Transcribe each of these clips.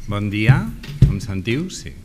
Bon dia, em sentiu? Sí.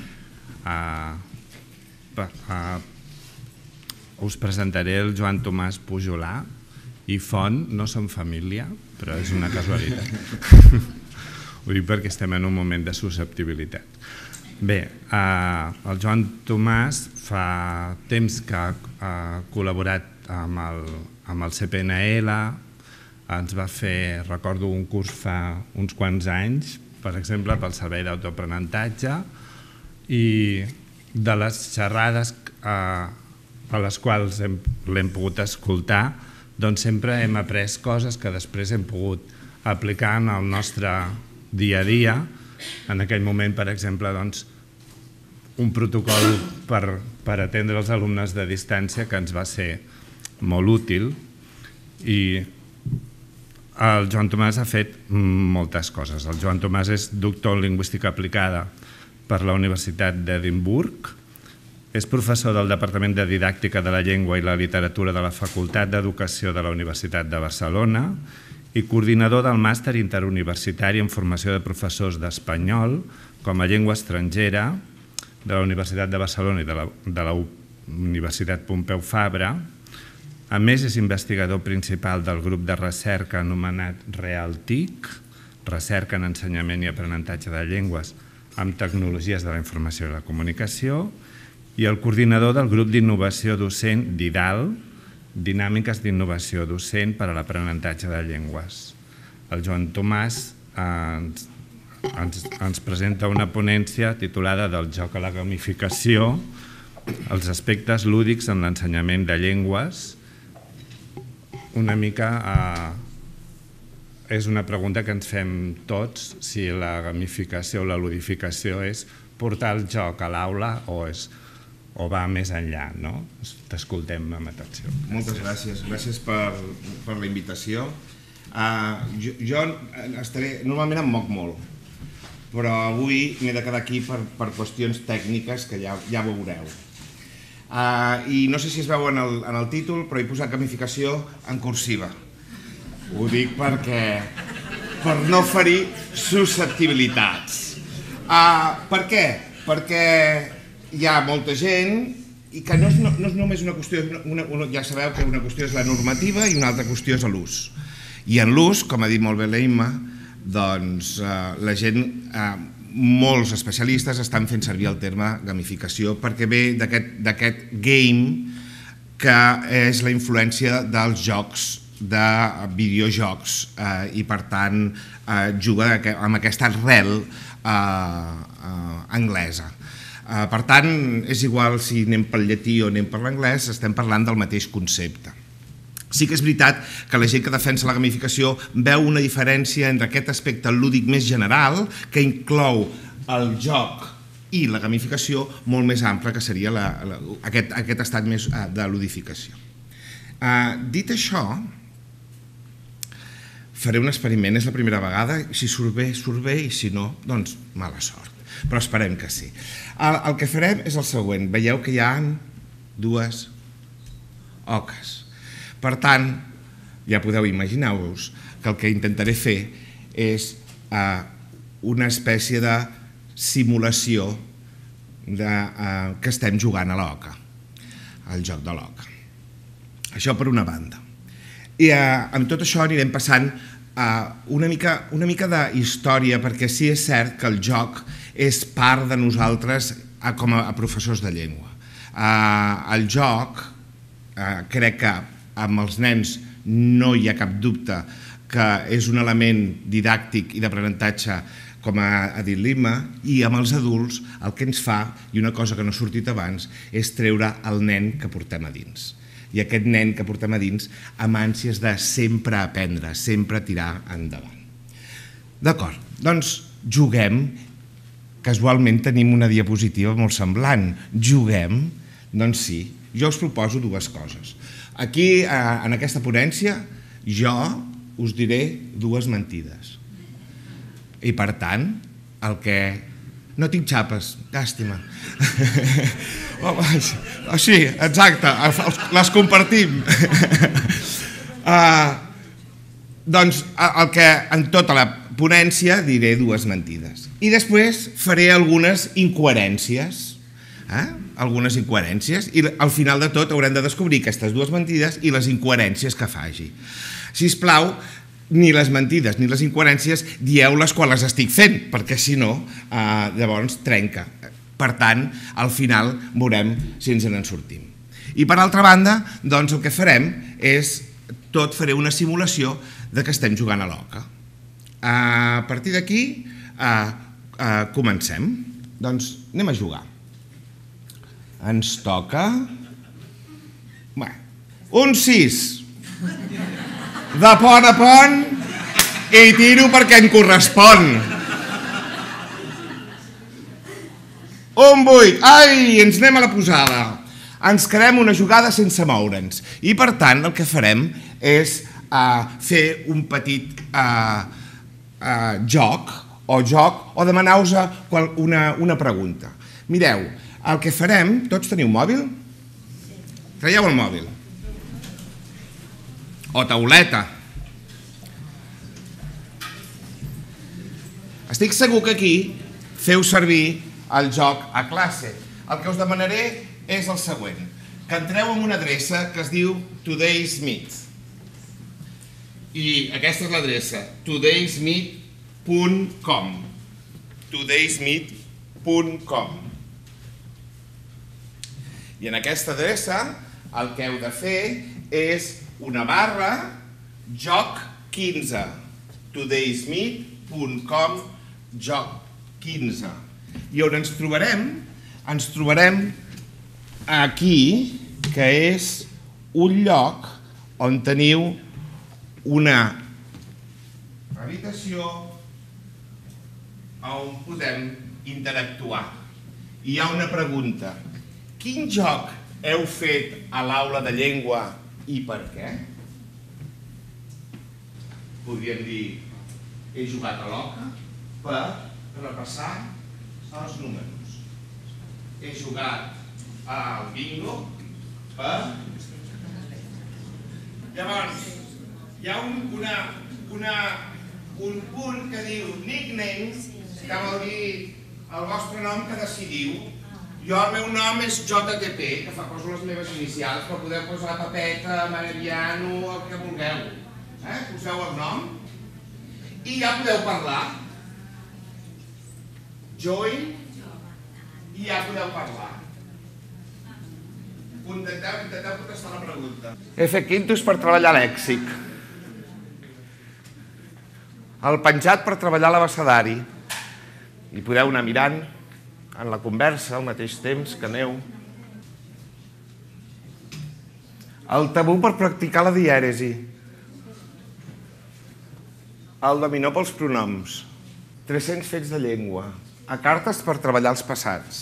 Us presentaré el Joan Tomàs Pujolà i Font. No som família, però és una casualitat. Ho dic perquè estem en un moment de susceptibilitat. Bé, el Joan Tomàs fa temps que ha col·laborat amb el CPNL, ens va fer, recordo, un curs fa uns quants anys, per exemple, pel servei d'autoaprenentatge, i de les xerrades a les quals l'hem pogut escoltar, doncs sempre hem après coses que després hem pogut aplicar en el nostre dia a dia. En aquell moment, per exemple, un protocol per atendre els alumnes de distància que ens va ser molt útil, i el Joan Tomàs ha fet moltes coses. El Joan Tomàs és doctor en lingüística aplicada per la Universitat d'Edimburg, és professor del Departament de Didàctica de la Llengua i la Literatura de la Facultat d'Educació de la Universitat de Barcelona i coordinador del màster interuniversitari en formació de professors d'espanyol com a llengua estrangera de la Universitat de Barcelona i de la Universitat Pompeu Fabra. A més, és investigador principal del grup de recerca anomenat RealTIC, Recerca en Ensenyament i Aprenentatge de Llengües amb Tecnologies de la Informació i la Comunicació, i el coordinador del grup d'innovació docent DIDAL, Dinàmiques d'innovació docent per a l'aprenentatge de llengües. El Joan Tomàs ens presenta una ponència titulada Del joc a la gamificació, els aspectes lúdics en l'ensenyament de llengües. Una mica és una pregunta que ens fem tots, si la gamificació o la ludificació és portar el joc a l'aula o va més enllà, no? T'escoltem amb atenció. Moltes gràcies. Gràcies per la invitació. Jo normalment em moc molt, però avui m'he de quedar aquí per qüestions tècniques que ja veureu. I no sé si es veu en el títol, però he posat gamificació en cursiva. Ho dic per no ferir susceptibilitats. Per què? Perquè hi ha molta gent i que no és només una qüestió, ja sabeu que una qüestió és la normativa i una altra qüestió és l'ús. I en l'ús, com ha dit molt bé l'Emma, doncs la gent, molts especialistes estan fent servir el terme gamificació perquè ve d'aquest game que és la influència dels jocs, de videojocs, i per tant juga amb aquesta arrel anglesa. Per tant, és igual si anem pel llatí o anem per l'anglès, estem parlant del mateix concepte. Sí que és veritat que la gent que defensa la gamificació veu una diferència entre aquest aspecte lúdic més general, que inclou el joc i la gamificació molt més ampla, que seria aquest estat més de ludificació. Dit això, faré un experiment, és la primera vegada, si surt bé, i si no, doncs mala sort, però esperem que sí. El que farem és el següent, veieu que hi ha dues oques. Per tant, ja podeu imaginar-vos que el que intentaré fer és una espècie de simulació que estem jugant a l'oca, al joc de l'oca. Això per una banda. I amb tot això anirem passant una mica d'història, perquè sí és cert que el joc és part de nosaltres com a professors de llengua. El joc, crec que amb els nens no hi ha cap dubte que és un element didàctic i d'aprenentatge, com ha dit l'Imma, i amb els adults el que ens fa, i una cosa que no ha sortit abans, és treure el nen que portem a dins. I aquest nen que portem a dins amb ànsies de sempre aprendre, sempre tirar endavant. D'acord, doncs juguem. Casualment tenim una diapositiva molt semblant. Juguem? Doncs sí, jo us proposo dues coses. Aquí, en aquesta ponència, jo us diré dues mentides. I per tant, el que... No tinc xapes, llàstima. Sí, exacte, les compartim. Doncs el que en tota la ponència diré dues mentides. I després faré algunes incoherències. Algunes incoherències. I al final de tot haurem de descobrir aquestes dues mentides i les incoherències que faci. Sisplau, ni les mentides ni les incoherències dieu-les quan les estic fent, perquè si no, llavors trenca. Per tant, al final veurem si ens en sortim. I per altra banda, doncs el que farem és, faré una simulació de que estem jugant a l'oca. A partir d'aquí, comencem. Doncs anem a jugar. Ens toca... un 6. De pont a pont i tiro perquè em correspon. Un 8. Ai, ens anem a la posada. Ens quedem una jugada sense moure'ns. I per tant el que farem és fer un petit joc o demanar-vos una pregunta. Mireu, el que farem... Tots teniu mòbil? Traieu el mòbil. O tauleta. Estic segur que aquí feu servir el joc a classe. El que us demanaré és el següent, que entreu en una adreça que es diu Today's Meet. I aquesta és l'adreça, todaysmeet.com. todaysmeet.com. I en aquesta adreça el que heu de fer és una barra joc 15. todaysmeet.com joc 15. I on ens trobarem? Ens trobarem aquí, que és un lloc on teniu una habitació on podem interactuar. I hi ha una pregunta. Quin joc heu fet a l'aula de llengua i per què? Podríem dir, he jugat a l'oca per repassar els números. He jugat al bingo per... Llavors, hi ha un punt que diu nicknames, que vol dir el vostre nom que decidiu. Jo, el meu nom és JTP, que poso les meves inicials, però podeu posar Pepeta, Mariano, el que vulgueu. Poseu el nom i ja podeu parlar. Join i ja podeu parlar. Intenteu contestar la pregunta. He fet quintos per treballar lèxic. El penjat per treballar l'abecedari. I podeu anar mirant en la conversa al mateix temps que aneu. El tabú per practicar la dièresi. El dominó pels pronoms. 300 fets de llengua. A cartes per treballar els passats.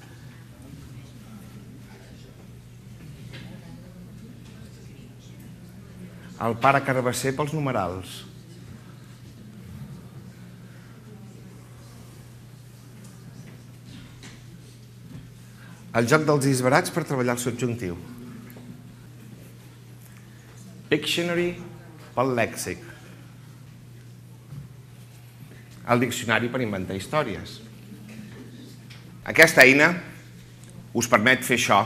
El pare Carabasser pels numerals. El joc dels disbarats per treballar el subjuntiu. Pictionary pel lèxic. El diccionari per inventar històries. Aquesta eina us permet fer això.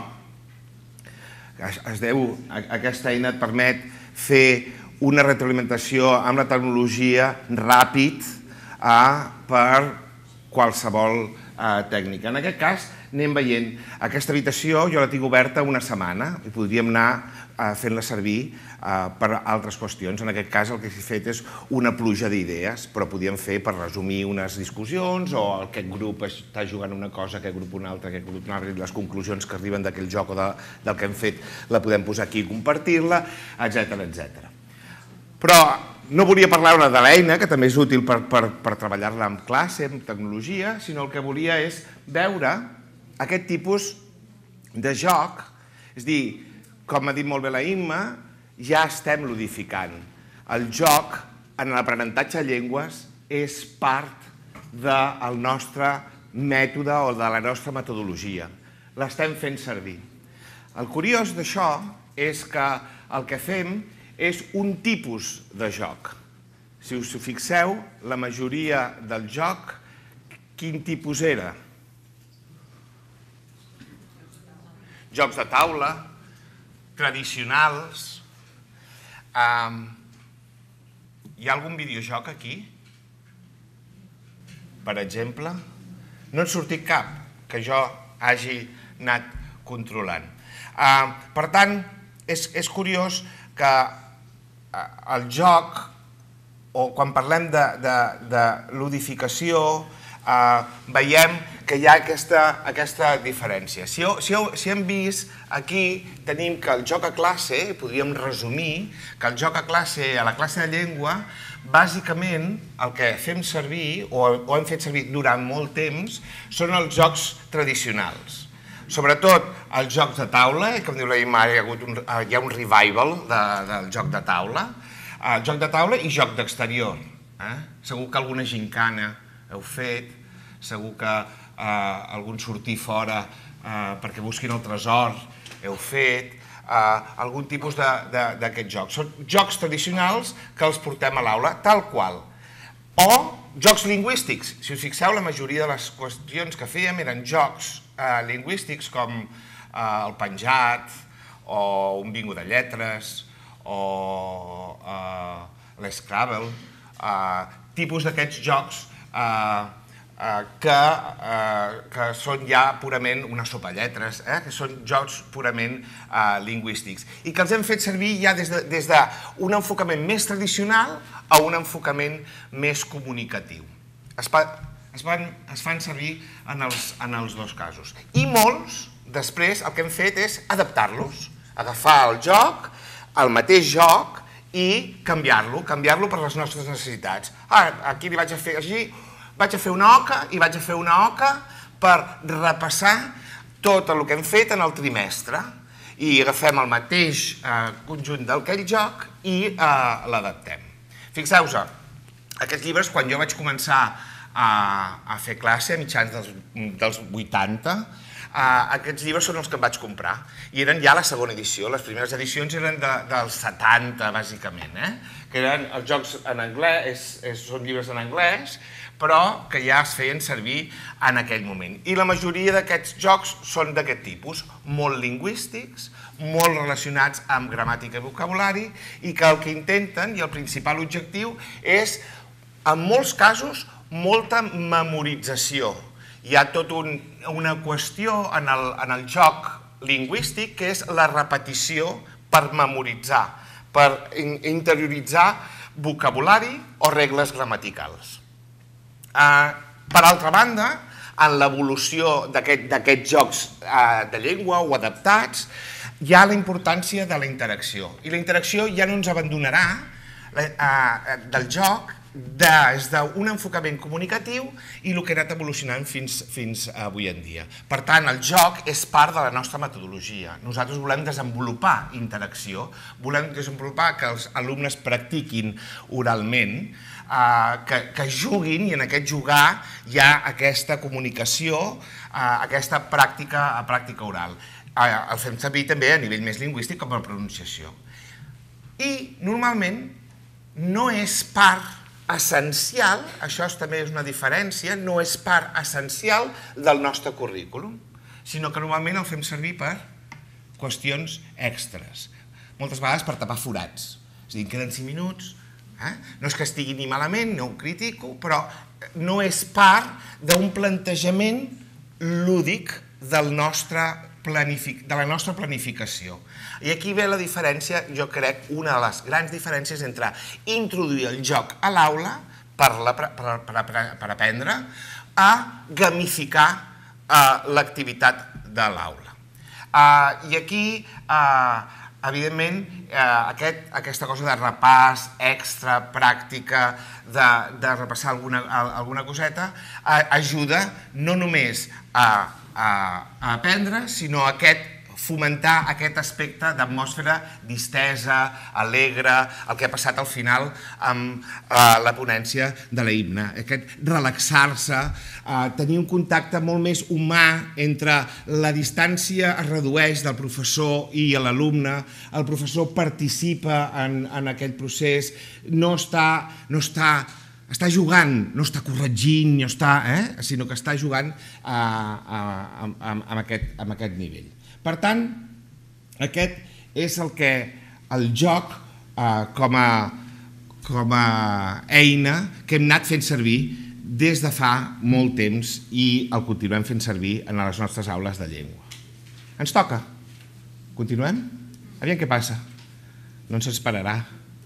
Aquesta eina et permet fer una retroalimentació amb la tecnologia ràpid per qualsevol tècnica. En aquest cas, anem veient. Aquesta habitació jo la tinc oberta una setmana i podríem anar fent-la servir per altres qüestions. En aquest cas el que he fet és una pluja d'idees, però podíem fer per resumir unes discussions o aquest grup està jugant una cosa, aquest grup una altra, aquest grup una altra, i les conclusions que arriben d'aquell joc o del que hem fet la podem posar aquí i compartir-la, etc. Però no volia parlar-ne de l'eina, que també és útil per treballar-la en classe, en tecnologia, sinó el que volia és veure aquest tipus de joc, és a dir, com ha dit molt bé la Imma, ja estem ludificant. El joc en l'aprenentatge de llengües és part del nostre mètode o de la nostra metodologia. L'estem fent servir. El curiós d'això és que el que fem és un tipus de joc. Si us fixeu, la majoria del joc, quin tipus era? Jocs de taula, tradicionals. Hi ha algun videojoc aquí? Per exemple? No en sortit cap que jo hagi anat controlant. Per tant, és curiós que el joc, o quan parlem de ludificació, veiem que hi ha aquesta diferència. Si hem vist, aquí tenim que el joc a classe, podríem resumir, que el joc a classe, a la classe de llengua, bàsicament el que fem servir, o hem fet servir durant molt temps, són els jocs tradicionals. Sobretot els jocs de taula, com diu la Imar, hi ha un revival del joc de taula, joc de taula i joc d'exterior. Segur que alguna gincana heu fet, segur que algun sortir fora perquè busquin el tresor heu fet, algun tipus d'aquests jocs. Són jocs tradicionals que els portem a l'aula, tal qual. O jocs lingüístics. Si us fixeu, la majoria de les qüestions que fèiem eren jocs lingüístics com el penjat, o un bingo de lletres, o l'Scrabble, tipus d'aquests jocs que són ja purament una sopa lletres, que són jocs purament lingüístics, i que els hem fet servir ja des d'un enfocament més tradicional a un enfocament més comunicatiu. Es fan servir en els dos casos. I molts, després, el que hem fet és adaptar-los, agafar el joc, el mateix joc, i canviar-lo per les nostres necessitats. Aquí li vaig a fer així, vaig a fer una oca i vaig a fer una oca per repassar tot el que hem fet en el trimestre. I agafem el mateix conjunt d'aquell joc i l'adaptem. Fixeu-vos, aquests llibres, quan jo vaig començar a fer classe a mitjans dels 80, aquests llibres són els que em vaig comprar i eren ja la segona edició. Les primeres edicions eren dels 70, bàsicament, que eren els jocs en anglès, són llibres en anglès, però que ja es feien servir en aquell moment. I la majoria d'aquests jocs són d'aquest tipus, molt lingüístics, molt relacionats amb gramàtica i vocabulari, i que el que intenten, i el principal objectiu, és, en molts casos, molta memorització. Hi ha tota una qüestió en el joc lingüístic que és la repetició per memoritzar, per interioritzar vocabulari o regles gramaticals. Per altra banda, en l'evolució d'aquests jocs de llengua o adaptats, hi ha la importància de la interacció. I la interacció ja no ens abandonarà del joc des d'un enfocament comunicatiu i el que ha anat evolucionant fins avui en dia. Per tant, el joc és part de la nostra metodologia. Nosaltres volem desenvolupar interacció, volem desenvolupar que els alumnes practiquin oralment, que juguin, i en aquest jugar hi ha aquesta comunicació, aquesta pràctica oral. El fem servir també a nivell més lingüístic com a pronunciació. I normalment no és part essencial, això també és una diferència, no és part essencial del nostre currículum, sinó que normalment el fem servir per qüestions extres, moltes vegades per tapar forats. És a dir, queden 5 minuts, no és que estigui ni malament, no ho critico, però no és part d'un plantejament lúdic de la nostra planificació. I aquí ve la diferència, jo crec, una de les grans diferències entre introduir el joc a l'aula per aprendre a gamificar l'activitat de l'aula. I aquí, evidentment, aquesta cosa de repàs extra, pràctica, de repassar alguna coseta, ajuda no només a aprendre, sinó a aquest fomentar aquest aspecte d'atmosfera distesa, alegre, el que ha passat al final amb la ponència de la himne. Aquest relaxar-se, tenir un contacte molt més humà entre la distància es redueix del professor i l'alumne, el professor participa en aquest procés, no està jugant, no està corregint, sinó que està jugant amb aquest nivell. Per tant, aquest és el joc com a eina que hem anat fent servir des de fa molt temps i el continuem fent servir en les nostres aules de llengua. Ens toca? Continuem? Aviam què passa. No ens esperarà.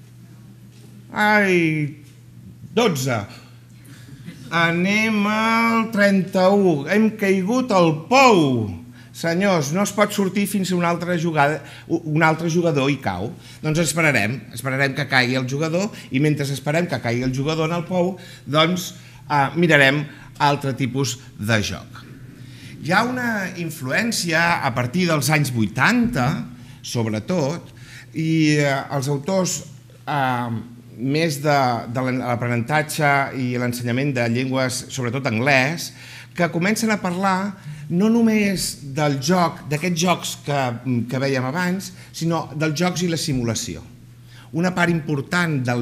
Ai... 12. Anem al 31. Hem caigut al pou. Senyors, no es pot sortir fins que un altre jugador hi cau. Doncs esperarem que caigui el jugador i mentre esperem que caigui el jugador en el pou, doncs mirarem altre tipus de joc. Hi ha una influència a partir dels anys 80, sobretot, i els autors més de l'aprenentatge i l'ensenyament de llengües, sobretot anglès, que comencen a parlar no només del joc, d'aquests jocs que vèiem abans, sinó dels jocs i la simulació. Una part important dels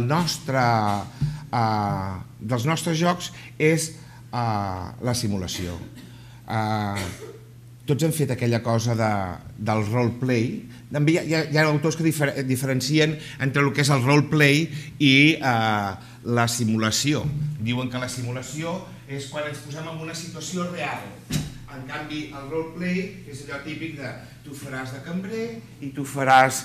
nostres jocs és la simulació. Tots hem fet aquella cosa del roleplay. Hi ha autors que diferencien entre el que és el roleplay i la simulació. Diuen que la simulació és quan ens posem en una situació real. En canvi, el roleplay és allò típic de tu faràs de cambrer i tu faràs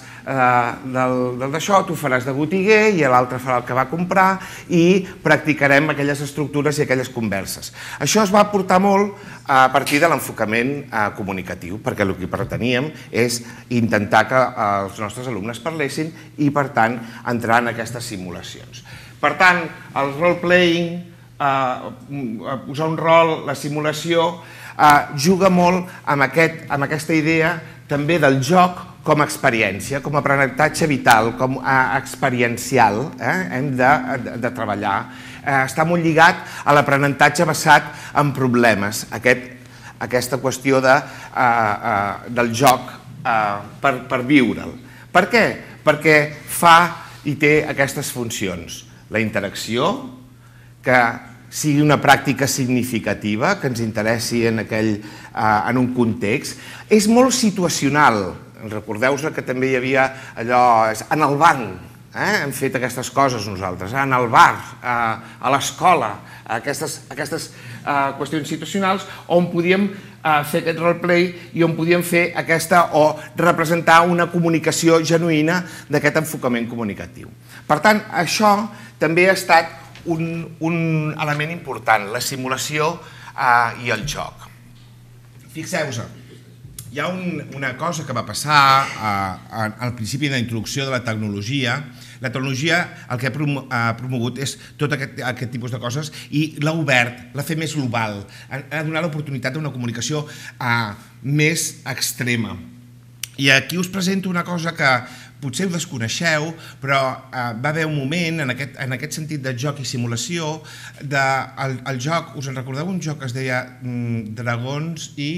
d'això, tu faràs de botiguer i l'altre farà el que va comprar i practicarem aquelles estructures i aquelles converses. Això es va portar molt a partir de l'enfocament comunicatiu, perquè el que preteníem és intentar que els nostres alumnes parlessin i, per tant, entrar en aquestes simulacions. Per tant, el role-playing, posar un rol, la simulació, juga molt amb aquesta idea també del joc com a experiència, com a aprenentatge vital, com a experiencial, hem de treballar. Està molt lligat a l'aprenentatge basat en problemes, aquesta qüestió del joc per viure'l. Per què? Perquè fa i té aquestes funcions. La interacció, que sigui una pràctica significativa, que ens interessi en un context. És molt situacional. Recordeu-vos que també hi havia allò, en el banc, hem fet aquestes coses nosaltres, en el bar, a l'escola, aquestes qüestions situacionals on podíem fer aquest roleplay i on podíem fer o representar una comunicació genuïna d'aquest enfocament comunicatiu. Per tant, això també ha estat un element important, la simulació i el joc. Fixeu-vos, hi ha una cosa que va passar al principi de la introducció de la tecnologia. La tecnologia el que ha promogut és tot aquest tipus de coses i l'ha obert, l'ha fet més global, ha donat l'oportunitat d'una comunicació més extrema. I aquí us presento una cosa que potser ho desconeixeu, però va haver un moment, en aquest sentit de joc i simulació, el joc, us en recordeu un joc que es deia Dragons i...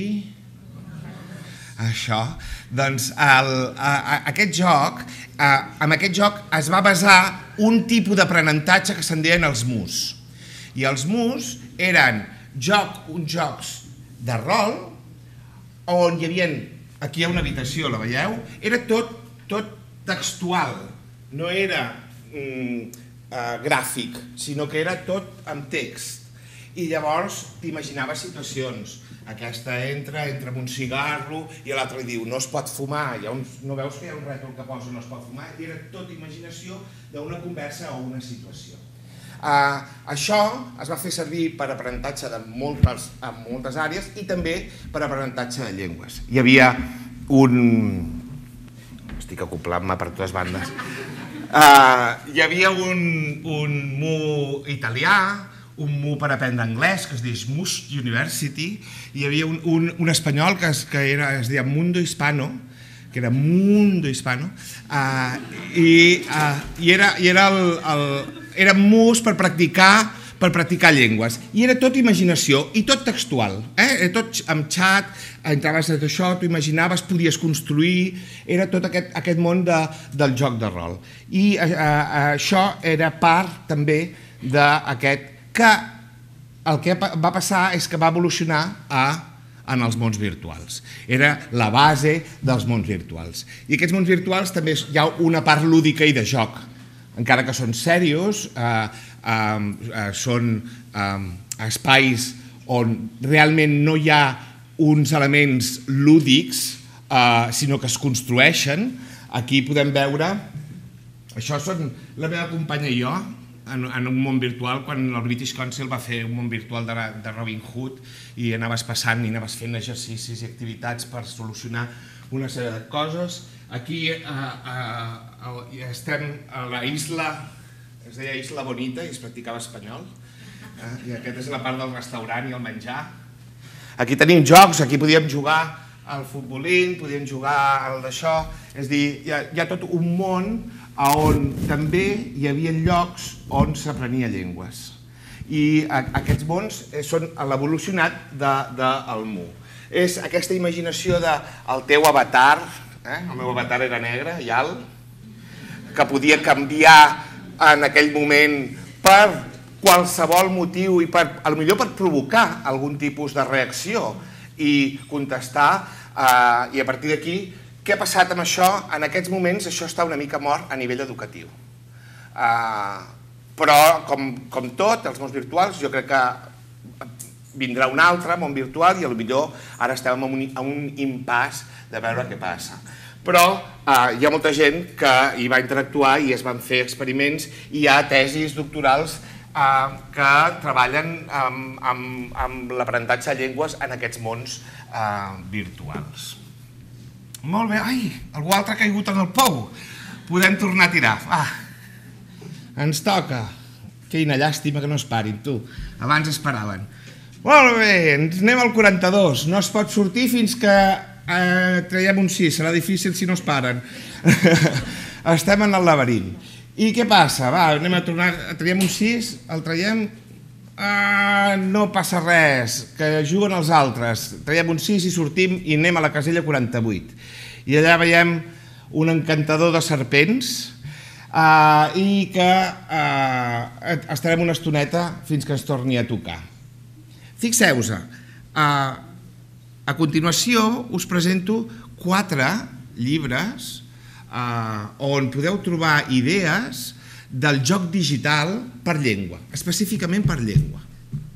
Això, doncs aquest joc, amb aquest joc es va basar un tipus d'aprenentatge que se'n deien els MUS. I els MUS eren uns jocs de rol on hi havia, aquí hi ha una habitació, la veieu? Era tot textual, no era gràfic, sinó que era tot amb text. I llavors t'imaginaves situacions. Aquesta entra amb un cigarro i l'altre li diu no es pot fumar, no veus que hi ha un rètol que posa no es pot fumar? I era tot imaginació d'una conversa o una situació. Això es va fer servir per aprenentatge en moltes àrees i també per aprenentatge de llengües. Hi havia estic acoplant-me per totes bandes. Hi havia un MU italià, un MOOC per aprendre anglès que es diu Smush University, i hi havia un espanyol que es deia Mundo Hispano, que era Mundo Hispano, i era MOOCs per practicar llengües, i era tot imaginació i tot textual, tot amb xat, entraves a això, t'ho imaginaves, podies construir, era tot aquest món del joc de rol. I això era part també d'aquest, que el que va passar és que va evolucionar en els mons virtuals. Era la base dels mons virtuals. I aquests mons virtuals també hi ha una part lúdica i de joc, encara que són serios, són espais on realment no hi ha uns elements lúdics, sinó que es construeixen. Aquí podem veure, això són la meva companya i jo, en un món virtual, quan el British Council va fer un món virtual de Robin Hood i anaves passant i anaves fent exercicis i activitats per solucionar una sèrie de coses. Aquí estem a la isla, es deia Isla Bonita i es practicava espanyol, i aquesta és la part del restaurant i el menjar. Aquí tenim jocs, aquí podíem jugar al futbolín, podíem jugar al d'això, és a dir, hi ha tot un món on també hi havia llocs on s'aprenia llengües. I aquests mons són l'evolucionat del MOOC. És aquesta imaginació del teu avatar, el meu avatar era negre i alt, que podia canviar en aquell moment per qualsevol motiu i potser per provocar algun tipus de reacció i contestar, i a partir d'aquí, què ha passat amb això? En aquests moments això està una mica mort a nivell educatiu. Però, com tot, els mons virtuals, jo crec que vindrà un altre món virtual i potser ara estem en un impàs de veure què passa. Però hi ha molta gent que hi va interactuar i es van fer experiments i hi ha tesis doctorals que treballen amb l'aprenentatge de llengües en aquests mons virtuals. Molt bé, ai, algú altre ha caigut en el pou. Podem tornar a tirar. Ens toca. Quina llàstima que no es parin, tu. Abans es paraven. Molt bé, ens anem al 42. No es pot sortir fins que traiem un 6. Serà difícil si no es paren. Estem en el laberint. I què passa? Va, anem a tornar, traiem un 6, el traiem... No passa res, que juguen els altres. Traiem un 6 i sortim i anem a la casella 48. I allà veiem un encantador de serpents i que estarem una estoneta fins que ens torni a tocar. Fixeu-vos, a continuació us presento 4 llibres on podeu trobar idees del joc digital per llengua, específicament per llengua.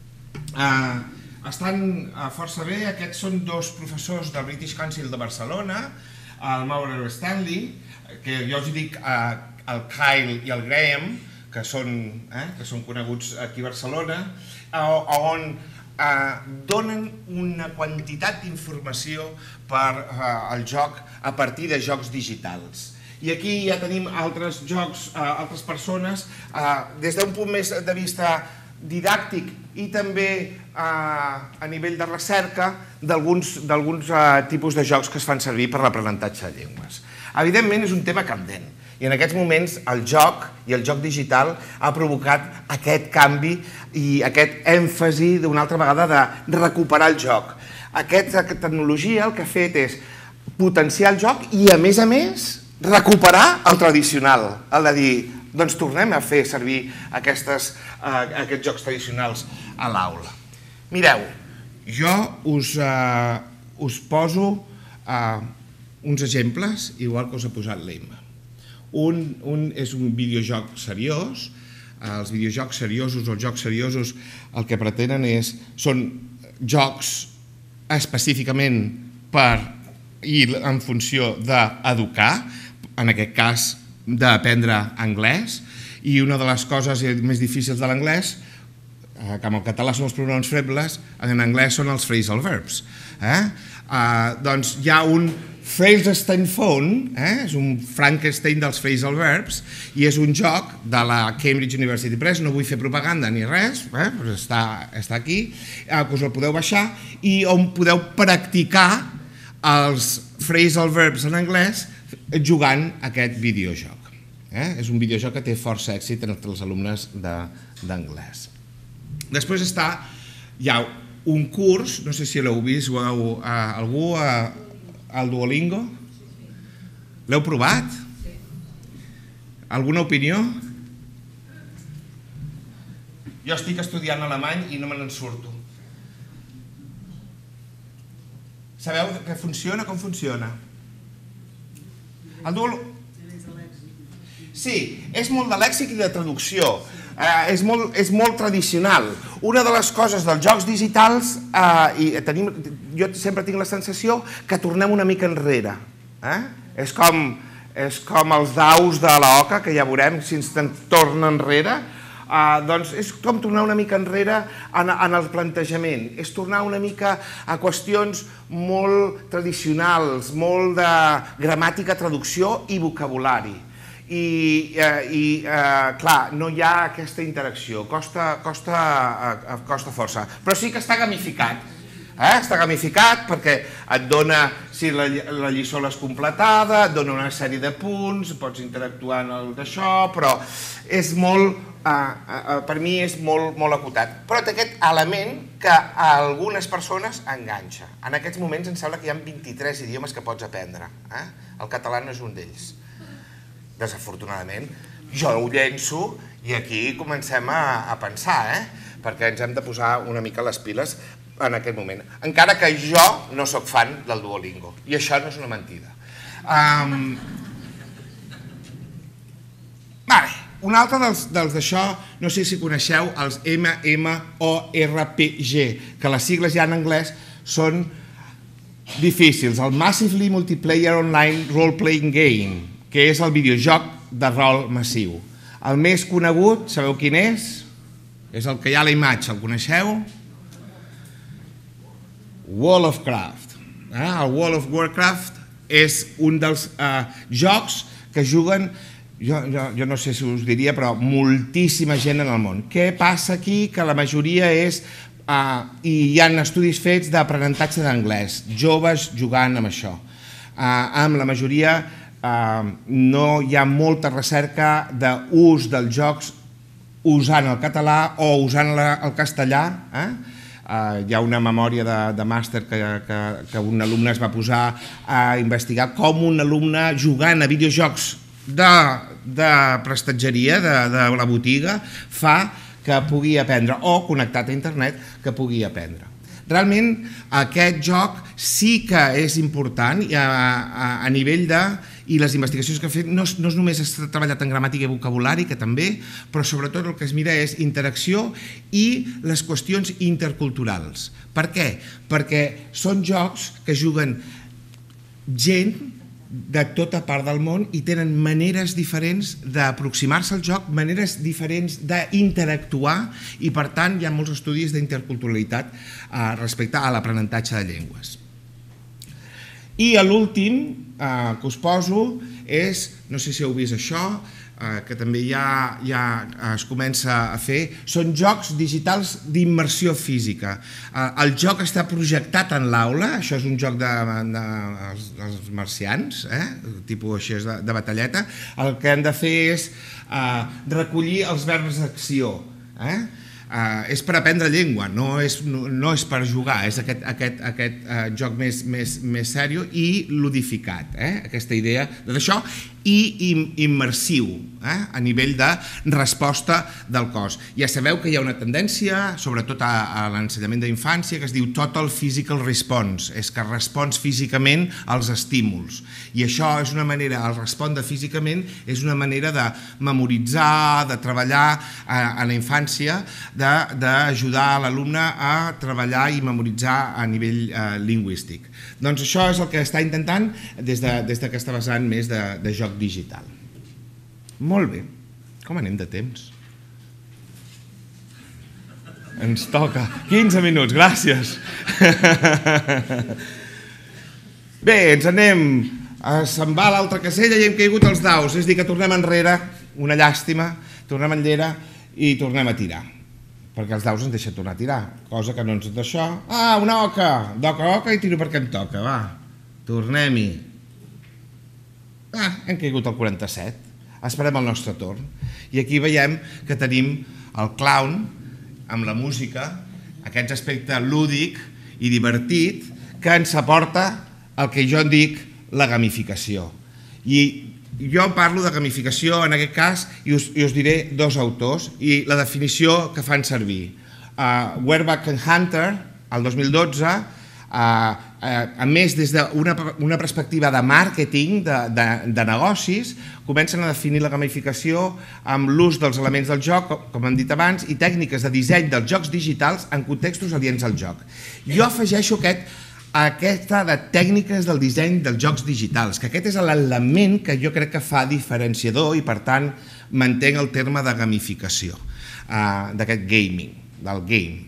Estan força bé, aquests són 2 professors del British Council de Barcelona, el Mauro Stanley, que jo us dic el Kyle i el Graham, que són coneguts aquí a Barcelona, on donen una quantitat d'informació per al joc a partir de jocs digitals. I aquí ja tenim altres jocs, altres persones, des d'un punt més de vista didàctic i també a nivell de recerca d'alguns tipus de jocs que es fan servir per l'aprenentatge de llengües. Evidentment és un tema candent i en aquests moments el joc i el joc digital ha provocat aquest canvi i aquest èmfasi d'una altra vegada de recuperar el joc. Aquesta tecnologia el que ha fet és potenciar el joc i a més recuperar el tradicional, el de dir, doncs tornem a fer servir aquests jocs tradicionals a l'aula. Mireu, jo us poso uns exemples, igual que us ha posat l'Emma. Un és un videojoc seriós. Els videojocs seriosos o els jocs seriosos el que pretenen són jocs específicament i en funció d'educar, en aquest cas d'aprendre anglès, i una de les coses més difícils de l'anglès, que en el català són els pronoms febles, en anglès són els phrasal verbs. Doncs hi ha un Phrasal Phone, és un Frankenstein dels phrasal verbs, i és un joc de la Cambridge University Press, no vull fer propaganda ni res, però està aquí, que us el podeu baixar, i on podeu practicar els phrasal verbs en anglès jugant aquest videojoc. És un videojoc que té força èxit entre els alumnes d'anglès. Després hi ha un curs, no sé si l'heu vist algú al Duolingo. L'heu provat? Alguna opinió? Jo estic estudiant alemany i no me n'en surto. Sabeu que funciona? Com funciona? El Duolingo... Sí, és molt de lèxic i de traducció. És molt tradicional. Una de les coses dels jocs digitals, jo sempre tinc la sensació que tornem una mica enrere. És com els daus de l'oca, que ja veurem si ens torna enrere. Doncs és com tornar una mica enrere en el plantejament. És tornar una mica a qüestions molt tradicionals, molt de gramàtica, traducció i vocabulari. I clar, no hi ha aquesta interacció, costa força, però sí que està gamificat. Està gamificat perquè et dona, si la lliçó l'has completada, et dona una sèrie de punts, pots interactuar en el d'això, però és molt, per mi és molt acotat. Però té aquest element que a algunes persones enganxa. En aquests moments em sembla que hi ha 23 idiomes que pots aprendre. El català no és un d'ells. Desafortunadament, jo ho llenço i aquí comencem a pensar, perquè ens hem de posar una mica les piles en aquest moment. Encara que jo no sóc fan del Duolingo, i això no és una mentida. Un altre dels d'això, no sé si coneixeu els MMORPG, que les sigles ja en anglès són difícils. El Massively Multiplayer Online Role-Playing Game, que és el videojoc de rol massiu. El més conegut, sabeu quin és? És el que hi ha a la imatge, el coneixeu? World of Warcraft. El World of Warcraft és un dels jocs que juguen, jo no sé si us diria, però moltíssima gent en el món. Què passa aquí? Que la majoria és, i hi ha estudis fets d'aprenentatge d'anglès, joves jugant amb això. Amb la majoria no hi ha molta recerca d'ús dels jocs usant el català o usant el castellà. Hi ha una memòria de màster que un alumne es va posar a investigar com un alumne jugant a videojocs de prestatgeria, de la botiga, fa que pugui aprendre, o connectat a internet, que pugui aprendre. Realment aquest joc sí que és important a nivell de... I les investigacions que ha fet no només s'ha treballat en gramàtica i vocabulari, que també, però sobretot el que es mira és interacció i les qüestions interculturals. Per què? Perquè són jocs que juguen gent de tota part del món i tenen maneres diferents d'aproximar-se al joc, maneres diferents d'interactuar, i per tant hi ha molts estudis d'interculturalitat respecte a l'aprenentatge de llengües. I l'últim que us poso és, no sé si heu vist això, que també ja es comença a fer, són jocs digitals d'immersió física. El joc està projectat en l'aula, això és un joc dels marcians, tipus així de batalleta. El que hem de fer és recollir els verbs d'acció. És per aprendre llengua, no és per jugar, és aquest joc més sèrio i ludificat, aquesta idea d'això, i immersiu, a nivell de resposta del cos. Ja sabeu que hi ha una tendència, sobretot a l'ensenyament d'infància, que es diu Total Physical Response, és que respons físicament als estímuls. I això és una manera, el respondre físicament, és una manera de memoritzar, de treballar a la infància, d'ajudar l'alumne a treballar i memoritzar a nivell lingüístic. Doncs això és el que està intentant des d'aquesta vessant més de joc digital. Molt bé. Com anem de temps? Ens toca 15 minuts, gràcies. Bé, ens anem, se'n va a l'altra casella i hem caigut els daus, és a dir que tornem enrere, una llàstima, tornem enrere i tornem a tirar, perquè els daus ens deixen tornar a tirar, cosa que no ens d'això. Ah, una oca, d'oca i tiro perquè em toca, va, tornem-hi. Hem caigut al 47, esperem el nostre torn. I aquí veiem que tenim el clown amb la música, aquest aspecte lúdic i divertit que ens aporta el que jo en dic la gamificació. I jo parlo de gamificació en aquest cas i us diré dos autors i la definició que fan servir. Werbach and Hunter, el 2012, a més des d'una perspectiva de màrqueting, de negocis, comencen a definir la gamificació amb l'ús dels elements del joc, com hem dit abans, i tècniques de disseny dels jocs digitals en contextos aliens al joc. Jo afegeixo aquesta de tècniques del disseny dels jocs digitals, que aquest és l'element que jo crec que fa diferenciador i per tant mantenc el terme de gamificació d'aquest gaming, del game.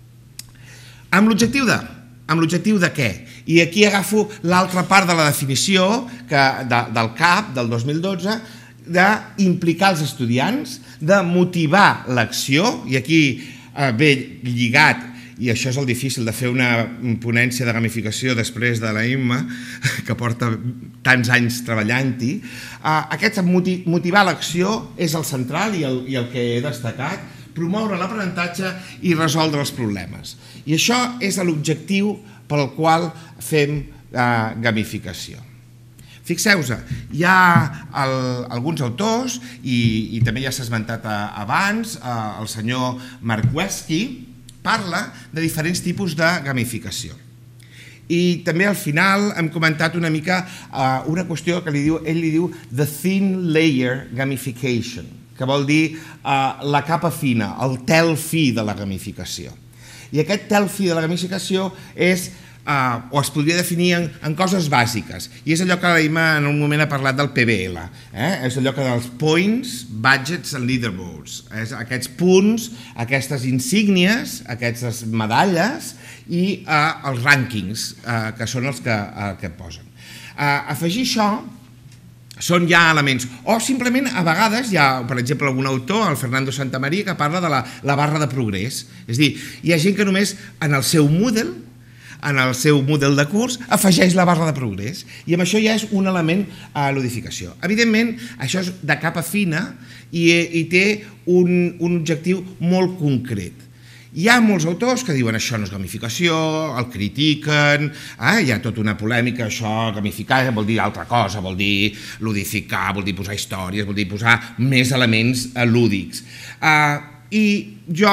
Amb l'objectiu de què? I aquí agafo l'altra part de la definició del CAP del 2012 d'implicar els estudiants, de motivar l'acció, i aquí ve lligat, i això és el difícil de fer una ponència de gamificació després de la Imma, que porta tants anys treballant-hi. Aquest motivar l'acció és el central i el que he destacat, promoure l'aprenentatge i resoldre els problemes. I això és l'objectiu pel qual fem gamificació. Fixeu-vos, hi ha alguns autors, i també ja s'ha esmentat abans, el senyor Markwski, parla de diferents tipus de gamificació. I també al final hem comentat una mica una qüestió que ell li diu the thin layer gamification, que vol dir la capa fina, el tel fi de la gamificació. I aquest tel fi de la gamificació és, o es podria definir en coses bàsiques, i és allò que la Imma en un moment ha parlat del PBL, és allò que dels points, budgets and leaderboards, aquests punts, aquestes insígnies, aquestes medalles i els rànquings, que són els que posen. Afegir això són ja elements, o simplement a vegades hi ha, per exemple, algun autor, el Fernando Santamaría, que parla de la barra de progrés, és a dir, hi ha gent que només en el seu Moodle, en el seu model de curs, afegeix la barra de progrés, i amb això ja és un element a l'edificació. Evidentment, això és de capa fina i té un objectiu molt concret. Hi ha molts autors que diuen això no és gamificació, el critiquen, hi ha tota una polèmica, això gamificar vol dir altra cosa, vol dir ludificar, vol dir posar històries, vol dir posar més elements lúdics. I jo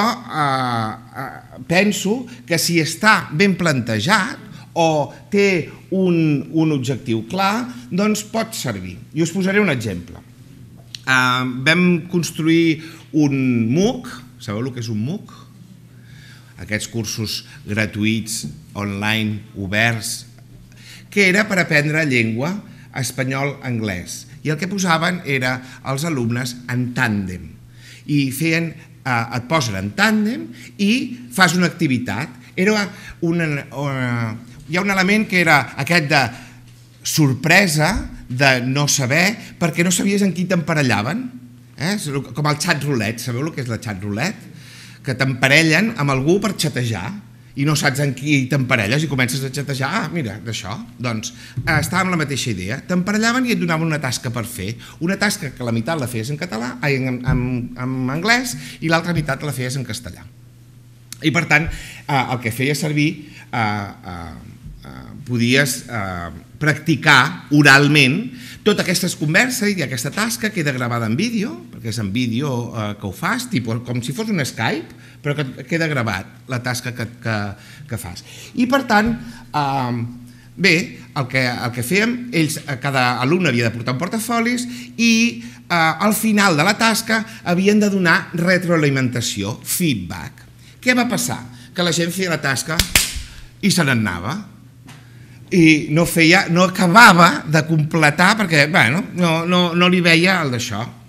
penso que si està ben plantejat o té un objectiu clar, doncs pot servir. I us posaré un exemple. Vam construir un MOOC, sabeu el que és un MOOC? Aquests cursos gratuïts, online, oberts, que era per aprendre llengua espanyol-anglès. I el que posaven era els alumnes en tàndem. I feien et posen en tàndem i fas una activitat. Hi ha un element que era aquest de sorpresa, de no saber, perquè no sabies en qui t'emparellaven. Com el xat roulette, sabeu el que és la xat roulette? Que t'emparellen amb algú per xatejar i no saps en qui t'emparelles i comences a xatejar, mira, d'això. Doncs estava amb la mateixa idea. T'emparellaven i et donaven una tasca per fer. Una tasca que la meitat la feies en català, en anglès, i l'altra meitat la feies en castellà. I per tant, el que feia servir, podies practicar oralment totes aquestes converses i aquesta tasca queda gravada en vídeo, perquè és en vídeo que ho fas, com si fos un Skype, però que queda gravat la tasca que fas. I per tant, bé, el que fèiem, cada alumne havia de portar un portafolis i al final de la tasca havien de donar retroalimentació, feedback. Què va passar? Que la gent feia la tasca i se n'anava. I no acabava de completar perquè no li veia el d'això.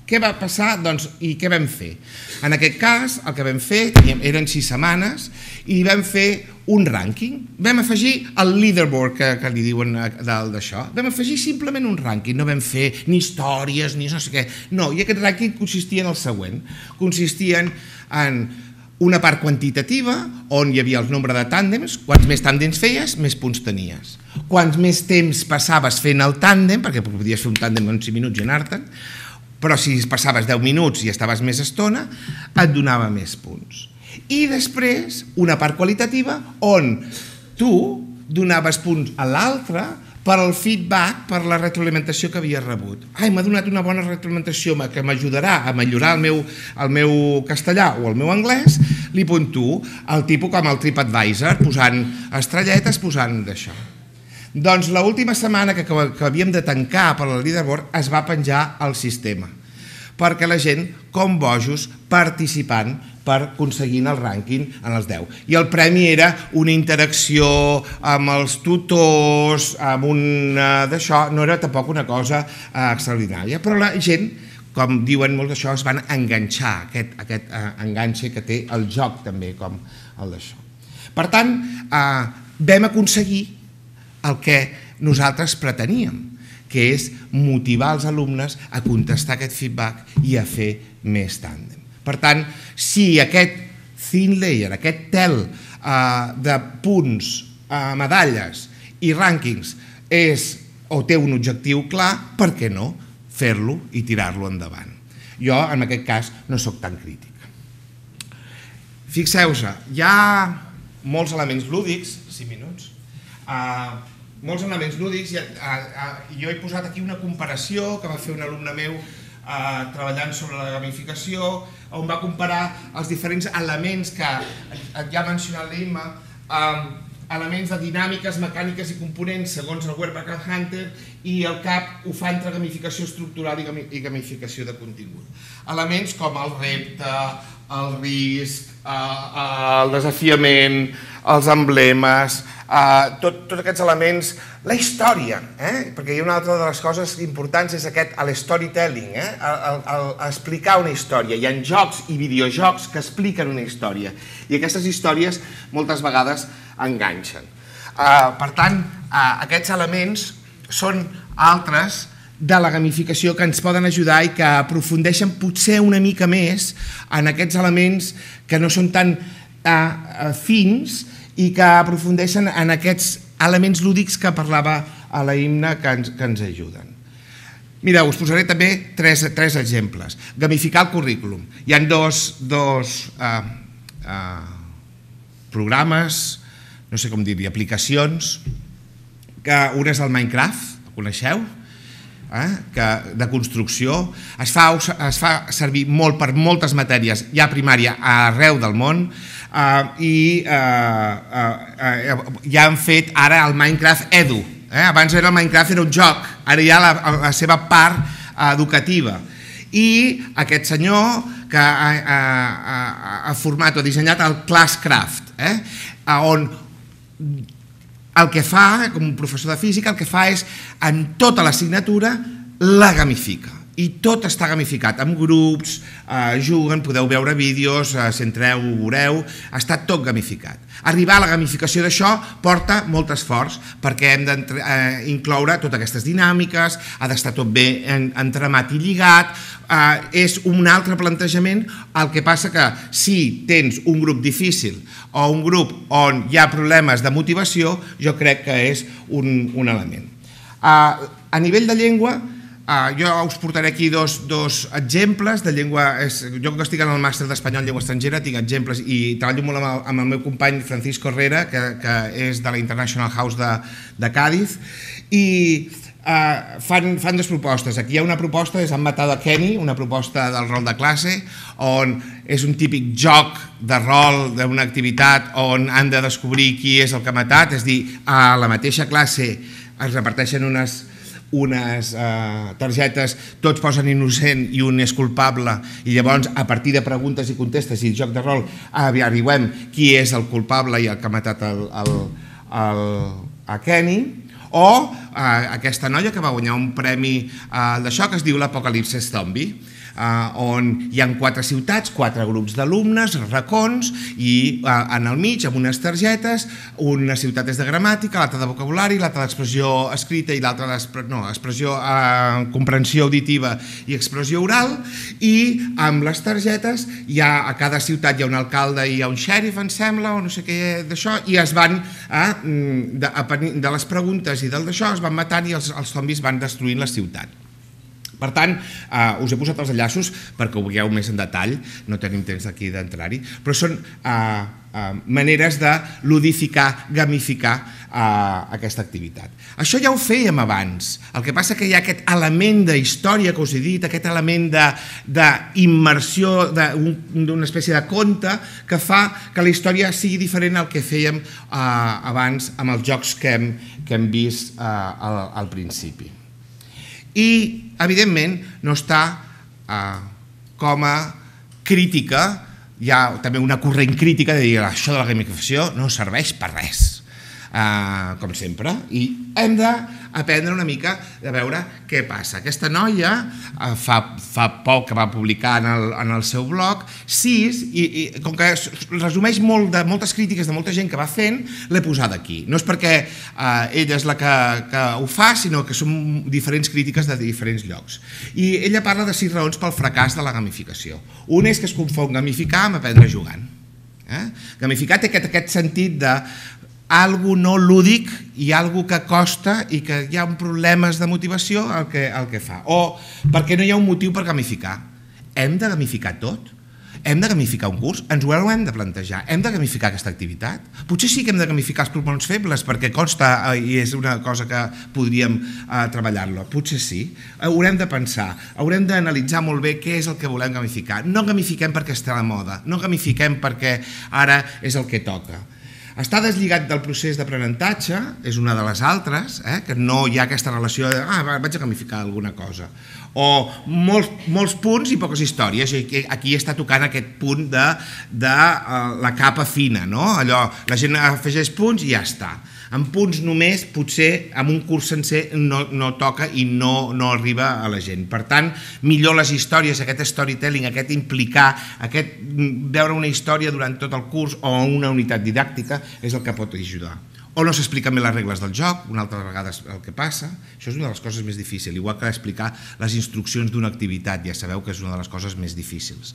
què va passar i què vam fer? En aquest cas, el que vam fer, eren 6 setmanes, i vam fer un rànquing. Vam afegir el leaderboard, que li diuen dalt d'això. Vam afegir simplement un rànquing, no vam fer ni històries, ni no sé què. No, i aquest rànquing consistia en el següent. Consistien en una part quantitativa, on hi havia el nombre de tàndems. Quants més tàndems feies, més punts tenies. Quants més temps passaves fent el tàndem, perquè podies fer un tàndem en 5 minuts i anar-te'n, però si passaves 10 minuts i estaves més estona, et donava més punts. I després, una part qualitativa, on tu donaves punts a l'altre per al feedback, per la retroalimentació que havia rebut. Ai, m'ha donat una bona retroalimentació que m'ajudarà a millorar el meu castellà o el meu anglès, li puntuo el tipus com el TripAdvisor, posant estrelletes, posant d'això. Doncs l'última setmana que havíem de tancar per al leaderboard es va penjar al sistema, perquè la gent, com bojos, participant per aconseguir el rànquing en els 10. I el premi era una interacció amb els tutors, amb d'això, no era tampoc una cosa extraordinària, però la gent, com diuen molt d'això, es van enganxar, aquest enganxe que té el joc també, com el d'això. Per tant, vam aconseguir el que nosaltres preteníem, que és motivar els alumnes a contestar aquest feedback i a fer més tàndem. Per tant, si aquest thin layer, aquest tel de punts, medalles i rànquings té un objectiu clar, per què no fer-lo i tirar-lo endavant? Jo, en aquest cas, no soc tan crític. Fixeu-se, hi ha molts elements lúdics, 5 minuts, molts elements lúdics, jo he posat aquí una comparació que va fer un alumne meu treballant sobre la gamificació, on va comparar els diferents elements que ja ha mencionat l'Imma, elements de dinàmiques, mecàniques i components segons el Werber and Hunter, i el CAP ho fa entre gamificació estructural i gamificació de contingut. Elements com el repte, el risc, el desafiament, els emblemes, tots aquests elements, la història, perquè hi ha una altra de les coses importants és el storytelling, explicar una història. Hi ha jocs i videojocs que expliquen una història i aquestes històries moltes vegades enganxen. Per tant, aquests elements són altres de la gamificació que ens poden ajudar i que aprofundeixen potser una mica més en aquests elements que no són tan fins i que aprofundeixen en aquests elements lúdics que parlava a la Imna que ens ajuden. Mireu, us posaré també tres exemples. Gamificar el currículum. Hi ha dos programes, no sé com dir-hi, aplicacions, que una és el Minecraft, el coneixeu? De construcció. Es fa servir molt per moltes matèries, ja a primària, arreu del món, i ja han fet ara el Minecraft Edu. Abans el Minecraft era un joc, ara hi ha la seva part educativa. I aquest senyor que ha format o dissenyat el Classcraft, on el que fa, com un professor de física, el que fa és, en tota l'assignatura, la gamifica. I tot està gamificat, amb grups, juguen, podeu veure vídeos, si entreu, ho veureu, està tot gamificat. Arribar a la gamificació d'això porta molt esforç, perquè hem d'incloure totes aquestes dinàmiques, ha d'estar tot bé entremat i lligat, és un altre plantejament, el que passa que si tens un grup difícil o un grup on hi ha problemes de motivació, jo crec que és un element. A nivell de llengua, jo us portaré aquí dos exemples de llengua. Jo que estic en el màster d'Espanyol en llengua estrangera tinc exemples i treballo molt amb el meu company Francisco Herrera, que és de la International House de Cádiz, i fan dues propostes. Aquí hi ha una proposta, és Han matado a Kenny, una proposta del rol de classe, on és un típic joc de rol d'una activitat on han de descobrir qui és el que ha matat, és a dir, a la mateixa classe es reparteixen unes targetes, tots posen innocent i un és culpable, i llavors a partir de preguntes i contestes i joc de rol arribem qui és el culpable i el que ha matat a Kenny. O aquesta noia que va guanyar un premi d'això que es diu l'Apocalipsi Zombie, on hi ha 4 ciutats, 4 grups d'alumnes, racons, i en el mig, amb unes targetes, una ciutat és de gramàtica, l'altra de vocabulari, l'altra d'expressió escrita i l'altra d'expressió, comprensió auditiva i expressió oral, i amb les targetes a cada ciutat hi ha un alcalde i hi ha un xèrif, em sembla, o no sé què d'això, i es van, de les preguntes i del d'això, es van matant i els zombis van destruint la ciutat. Per tant, us he posat els enllaços perquè ho veieu més en detall, no tenim temps aquí d'entrar-hi, però són maneres de ludificar, gamificar aquesta activitat. Això ja ho fèiem abans, el que passa que hi ha aquest element d'història que us he dit, aquest element d'immersió, d'una espècie de conte que fa que la història sigui diferent al que fèiem abans amb els jocs que hem vist al principi. I, evidentment, no està com a crítica, hi ha també una corrent crítica de dir això de la gamificació no serveix per res, com sempre, i hem d'aprendre una mica de veure què passa. Aquesta noia fa poc que va publicar en el seu blog 6, i com que resumeix moltes crítiques de molta gent que va fent, l'he posat aquí. No és perquè ella és la que ho fa, sinó que són diferents crítiques de diferents llocs. I ella parla de 6 raons pel fracàs de la gamificació. Un és que es confon gamificar amb aprendre jugant. Gamificar té aquest sentit de algo no lúdic i algo que costa i que hi ha problemes de motivació el que fa. O perquè no hi ha un motiu per gamificar. Hem de gamificar tot? Hem de gamificar un curs? Ens ho hem de plantejar. Hem de gamificar aquesta activitat? Potser sí que hem de gamificar els pulmons febles perquè costa i és una cosa que podríem treballar-lo. Potser sí. Haurem de pensar, haurem d'analitzar molt bé què és el que volem gamificar. No gamifiquem perquè està a la moda, no gamifiquem perquè ara és el que toca. Està deslligat del procés d'aprenentatge, és una de les altres, que no hi ha aquesta relació de vaig a gamificar alguna cosa. O molts punts i poques històries, i aquí està tocant aquest punt de la capa fina, no? Allò, la gent afegeix punts i ja està. Amb punts només, potser amb un curs sencer no toca i no arriba a la gent. Per tant, millor les històries, aquest storytelling, aquest implicar, aquest veure una història durant tot el curs o una unitat didàctica és el que pot ajudar. O no s'expliquen bé les regles del joc, una altra vegada és el que passa. Això és una de les coses més difícils, igual que explicar les instruccions d'una activitat, ja sabeu que és una de les coses més difícils.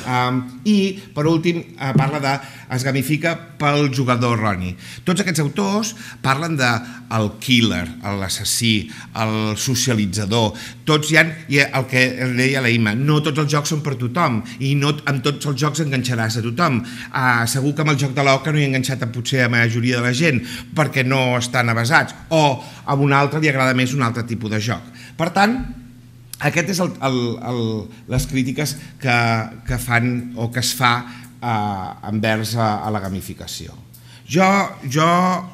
I, per últim, parla de es gamifica pel jugador erroni. Tots aquests autors parlen del killer, l'assassí, el socialitzador, tots hi ha, i el que deia la Imma, no tots els jocs són per tothom, i no amb tots els jocs enganxaràs a tothom. Segur que amb el joc de l'oca no hi ha enganxat potser a la majoria de la gent, perquè no estan avesats, o a un altre li agrada més un altre tipus de joc. Per tant, aquest és les crítiques que fan o que es fa envers a la gamificació. Jo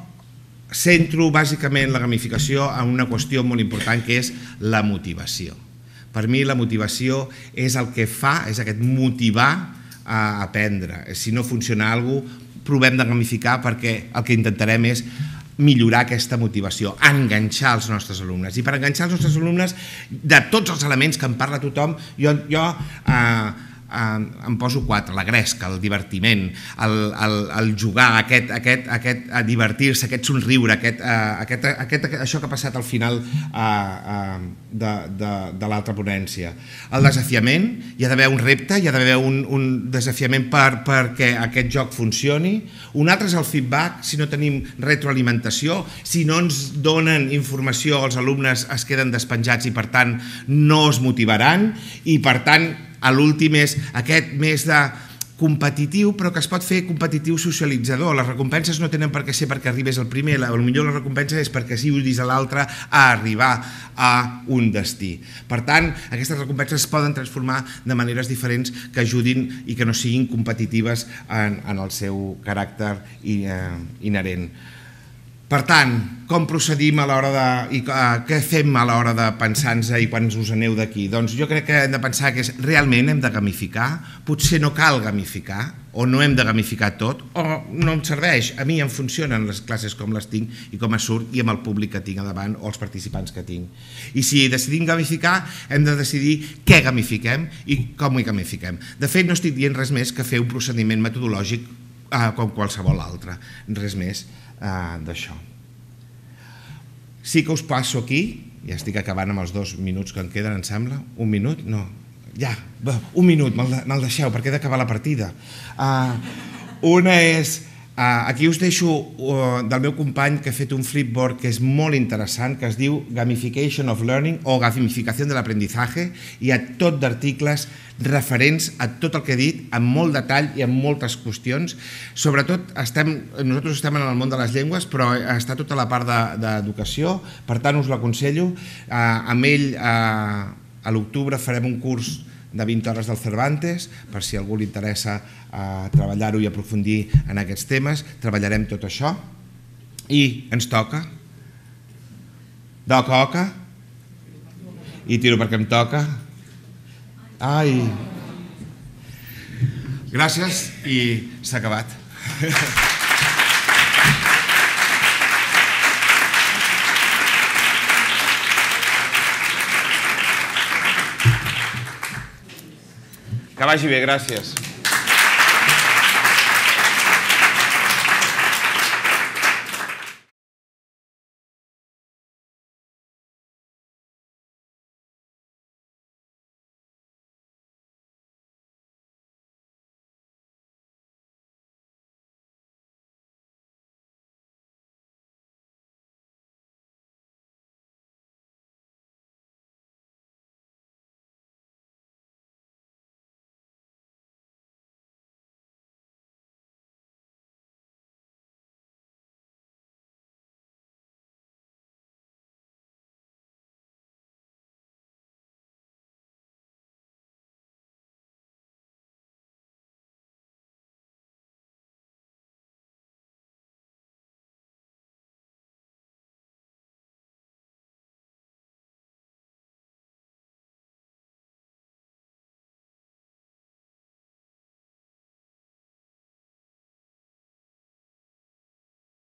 centro bàsicament la gamificació en una qüestió molt important que és la motivació. Per mi la motivació és el que fa, és aquest motivar a aprendre. Si no funciona alguna cosa, provem de gamificar perquè el que intentarem és millorar aquesta motivació, enganxar els nostres alumnes. I per enganxar els nostres alumnes, de tots els elements que en parla tothom, jo em poso 4, la gresca, el divertiment, el jugar, aquest divertir-se, aquest somriure, això que ha passat al final de l'altra ponència. El desafiament, hi ha d'haver un repte, hi ha d'haver un desafiament perquè aquest joc funcioni. Un altre és el feedback, si no tenim retroalimentació, si no ens donen informació, els alumnes es queden despenjats i per tant no es motivaran i per tant l'últim és aquest més de competitiu, però que es pot fer competitiu socialitzador. Les recompenses no tenen per què ser perquè arribes al primer, potser la recompensa és perquè ajudis a l'altre a arribar a un destí. Per tant, aquestes recompenses es poden transformar de maneres diferents que ajudin i que no siguin competitives en el seu caràcter inherent. Per tant, com procedim a l'hora de... què fem a l'hora de pensar-nos i quan us aneu d'aquí? Doncs jo crec que hem de pensar que realment hem de gamificar, potser no cal gamificar, o no hem de gamificar tot, o no em serveix. A mi em funcionen les classes com les tinc i com surt i amb el públic que tinc a davant o els participants que tinc. I si decidim gamificar, hem de decidir què gamifiquem i com hi gamifiquem. De fet, no estic dient res més que fer un procediment metodològic com qualsevol altre, res més d'això. Sí que us passo aquí, ja estic acabant amb els 2 minuts que em queden, em sembla. 1 minut? No, ja, 1 minut, me'l deixeu perquè he d'acabar la partida. Una és, aquí us deixo del meu company que ha fet un flipboard que és molt interessant, que es diu Gamification of Learning o Gamificación del Aprendizaje, i hi ha tot d'articles referents a tot el que he dit, amb molt detall i amb moltes qüestions. Sobretot, nosaltres estem en el món de les llengües, però està tota la part d'educació, per tant us l'aconsello. Amb ell, a l'octubre farem un curs de 20 hores del Cervantes, per si a algú li interessa treballar-ho i aprofundir en aquests temes, treballarem tot això. I ens toca, oca, i tiro perquè em toca. Ai, gràcies i s'ha acabat. Que vagi bé, gràcies.